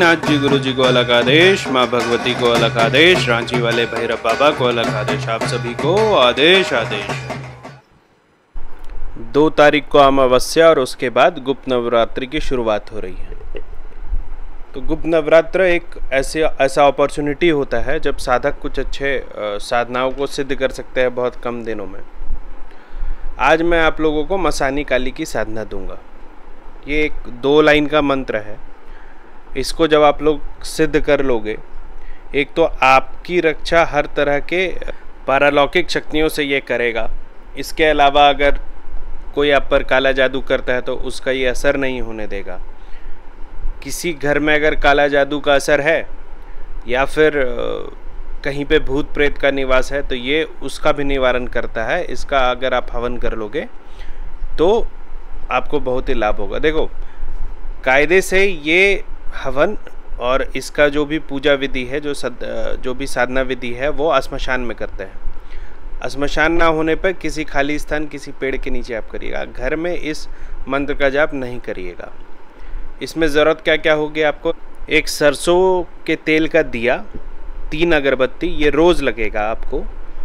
नाथ जी गुरु जी को अलग आदेश, माँ भगवती को अलग आदेश, रांची वाले भैरव बाबा को अलग आदेश, आप सभी को आदेश आदेश। 2 तारीख को अमावस्या और उसके बाद गुप्त नवरात्रि की शुरुआत हो रही है। तो गुप्त नवरात्र एक ऐसा अपॉर्चुनिटी होता है जब साधक कुछ अच्छे साधनाओं को सिद्ध कर सकते हैं बहुत कम दिनों में। आज मैं आप लोगों को मसानी काली की साधना दूंगा। ये एक 2 लाइन का मंत्र है। इसको जब आप लोग सिद्ध कर लोगे, एक तो आपकी रक्षा हर तरह के पारलौकिक शक्तियों से ये करेगा। इसके अलावा अगर कोई आप पर काला जादू करता है तो उसका ये असर नहीं होने देगा। किसी घर में अगर काला जादू का असर है या फिर कहीं पे भूत प्रेत का निवास है तो ये उसका भी निवारण करता है। इसका अगर आप हवन कर लोगे तो आपको बहुत ही लाभ होगा। देखो, कायदे से ये हवन और इसका जो भी पूजा विधि है, जो भी साधना विधि है, वो श्मशान में करते हैं। श्मशान ना होने पर किसी खाली स्थान, किसी पेड़ के नीचे आप करिएगा। घर में इस मंत्र का जाप नहीं करिएगा। इसमें ज़रूरत क्या क्या होगी आपको? एक सरसों के तेल का दिया, 3 अगरबत्ती, ये रोज़ लगेगा आपको।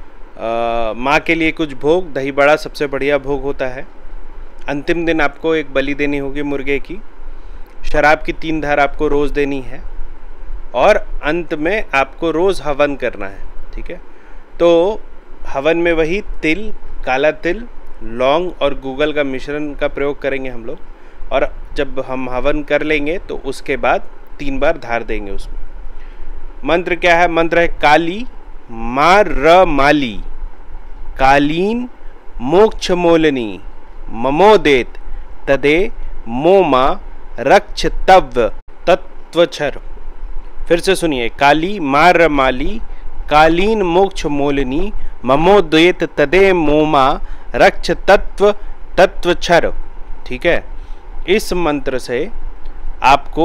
माँ के लिए कुछ भोग, दही बड़ा सबसे बढ़िया भोग होता है। अंतिम दिन आपको एक बलि देनी होगी मुर्गे की। शराब की 3 धार आपको रोज़ देनी है और अंत में आपको रोज़ हवन करना है। ठीक है, तो हवन में वही तिल, काला तिल, लौंग और गूगल का मिश्रण का प्रयोग करेंगे हम लोग। और जब हम हवन कर लेंगे तो उसके बाद 3 बार धार देंगे उसमें। मंत्र क्या है? मंत्र है काली माँ र माली, कालीन मोक्ष मोलनी, ममोदेत तदे मोमा रक्ष तव्य तत्वचर। फिर से सुनिए, काली मार माली, कालीन मोक्ष मोलनी, ममोदेत तदे मोमा रक्ष तत्व तत्वचर। ठीक है, इस मंत्र से आपको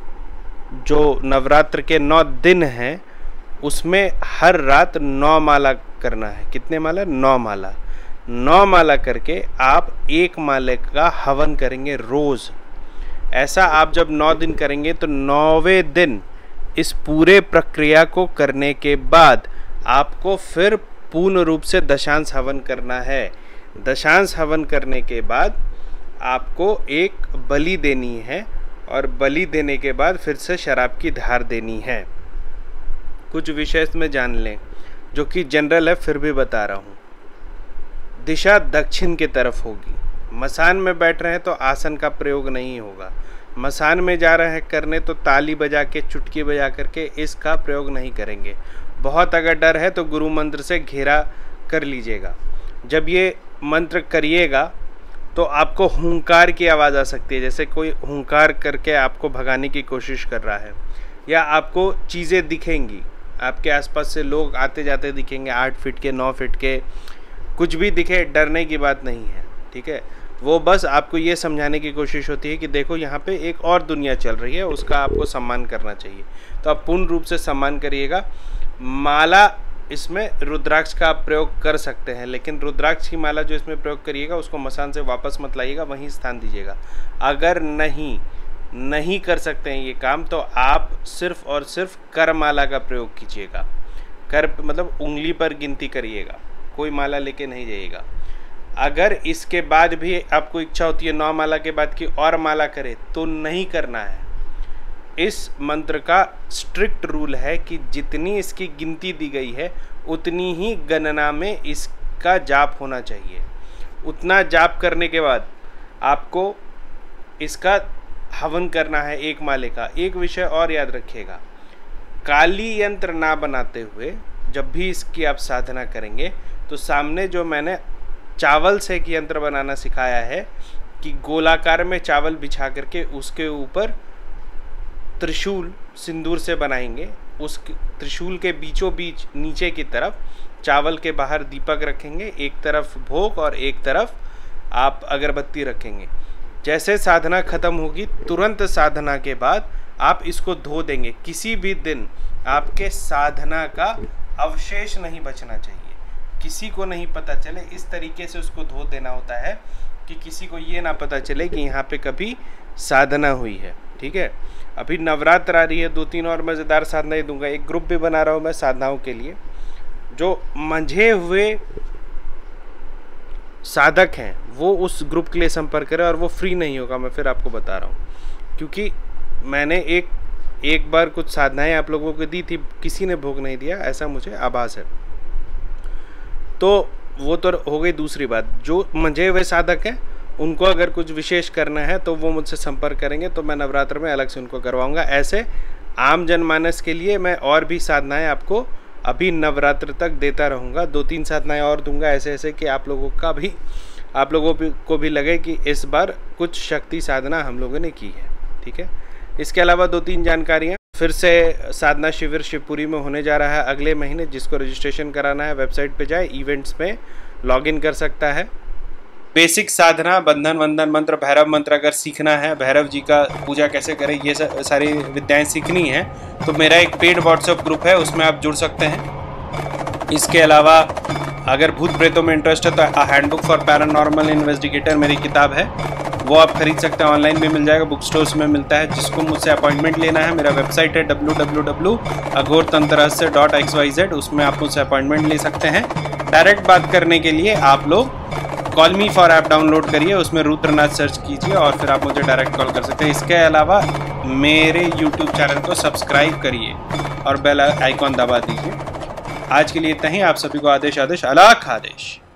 जो नवरात्र के 9 दिन हैं उसमें हर रात 9 माला करना है। कितने माला? 9 माला। 9 माला करके आप 1 माले का हवन करेंगे रोज़। ऐसा आप जब 9 दिन करेंगे तो 9वें दिन इस पूरे प्रक्रिया को करने के बाद आपको फिर पूर्ण रूप से दशांश हवन करना है। दशांश हवन करने के बाद आपको एक बलि देनी है और बलि देने के बाद फिर से शराब की धार देनी है। कुछ विशेष में जान लें जो कि जनरल है, फिर भी बता रहा हूँ। दिशा दक्षिण की तरफ होगी। मसान में बैठ रहे हैं तो आसन का प्रयोग नहीं होगा। मसान में जा रहे हैं करने तो ताली बजा के, चुटकी बजा करके इसका प्रयोग नहीं करेंगे। बहुत अगर डर है तो गुरु मंत्र से घेरा कर लीजिएगा। जब ये मंत्र करिएगा तो आपको हुंकार की आवाज़ आ सकती है, जैसे कोई हुंकार करके आपको भगाने की कोशिश कर रहा है, या आपको चीज़ें दिखेंगी, आपके आसपास से लोग आते जाते दिखेंगे, 8 फीट के, 9 फीट के, कुछ भी दिखे, डरने की बात नहीं है। ठीक है, वो बस आपको ये समझाने की कोशिश होती है कि देखो यहाँ पे एक और दुनिया चल रही है, उसका आपको सम्मान करना चाहिए। तो आप पूर्ण रूप से सम्मान करिएगा। माला इसमें रुद्राक्ष का आप प्रयोग कर सकते हैं, लेकिन रुद्राक्ष की माला जो इसमें प्रयोग करिएगा उसको मसान से वापस मत लाइएगा, वहीं स्थान दीजिएगा। अगर नहीं कर सकते हैं ये काम तो आप सिर्फ और सिर्फ कर माला का प्रयोग कीजिएगा। कर मतलब उंगली पर गिनती करिएगा, कोई माला लेके नहीं जाइएगा। अगर इसके बाद भी आपको इच्छा होती है 9 माला के बाद की और माला करे तो नहीं करना है। इस मंत्र का स्ट्रिक्ट रूल है कि जितनी इसकी गिनती दी गई है उतनी ही गणना में इसका जाप होना चाहिए। उतना जाप करने के बाद आपको इसका हवन करना है 1 माले का। एक विषय और याद रखिएगा, काली यंत्र ना बनाते हुए जब भी इसकी आप साधना करेंगे तो सामने जो मैंने चावल से एक यंत्र बनाना सिखाया है कि गोलाकार में चावल बिछा करके उसके ऊपर त्रिशूल सिंदूर से बनाएंगे। उस त्रिशूल के बीचों बीच नीचे की तरफ चावल के बाहर दीपक रखेंगे, एक तरफ भोग और एक तरफ आप अगरबत्ती रखेंगे। जैसे साधना खत्म होगी तुरंत साधना के बाद आप इसको धो देंगे। किसी भी दिन आपके साधना का अवशेष नहीं बचना चाहिए, किसी को नहीं पता चले। इस तरीके से उसको धो देना होता है कि किसी को ये ना पता चले कि यहाँ पे कभी साधना हुई है। ठीक है। अभी नवरात्र आ रही है, 2-3 और मज़ेदार साधनाएं दूंगा। एक ग्रुप भी बना रहा हूँ मैं साधनाओं के लिए। जो मंझे हुए साधक हैं वो उस ग्रुप के लिए संपर्क करें, और वो फ्री नहीं होगा, मैं फिर आपको बता रहा हूँ। क्योंकि मैंने एक बार कुछ साधनाएं आप लोगों को दी थी, किसी ने भोग नहीं दिया, ऐसा मुझे आभास है। तो वो तो हो गई दूसरी बात। जो मंझे हुए साधक हैं उनको अगर कुछ विशेष करना है तो वो मुझसे संपर्क करेंगे, तो मैं नवरात्र में अलग से उनको करवाऊंगा। ऐसे आम जनमानस के लिए मैं और भी साधनाएं आपको अभी नवरात्र तक देता रहूँगा। 2-3 साधनाएं और दूंगा ऐसे ऐसे कि आप लोगों को भी लगे कि इस बार कुछ शक्ति साधना हम लोगों ने की है, ठीक है। इसके अलावा 2-3 जानकारियाँ। फिर से साधना शिविर शिवपुरी में होने जा रहा है अगले महीने। जिसको रजिस्ट्रेशन कराना है वेबसाइट पे जाए, इवेंट्स में लॉगिन कर सकता है। बेसिक साधना, बंधन वंदन मंत्र, भैरव मंत्र अगर सीखना है, भैरव जी का पूजा कैसे करें, ये सारी विद्याएं सीखनी है तो मेरा एक पेड व्हाट्सएप ग्रुप है, उसमें आप जुड़ सकते हैं। इसके अलावा अगर भूत प्रेतों में इंटरेस्ट है तो हैंडबुक फॉर पैरानॉर्मल इन्वेस्टिगेटर मेरी किताब है, वो आप खरीद सकते हैं। ऑनलाइन भी मिल जाएगा, बुक स्टोर्स में मिलता है। जिसको मुझसे अपॉइंटमेंट लेना है, मेरा वेबसाइट है www.aghortantravahsya.xyz, उसमें आप मुझसे अपॉइंटमेंट ले सकते हैं। डायरेक्ट बात करने के लिए आप लोग call me for app download करिए, उसमें रुद्रनाथ सर्च कीजिए और फिर आप मुझे डायरेक्ट कॉल कर सकते हैं। इसके अलावा मेरे यूट्यूब चैनल को सब्सक्राइब करिए और बेल आइकॉन दबा दीजिए। आज के लिए इतना ही। आप सभी को आदेश, अलख आदेश।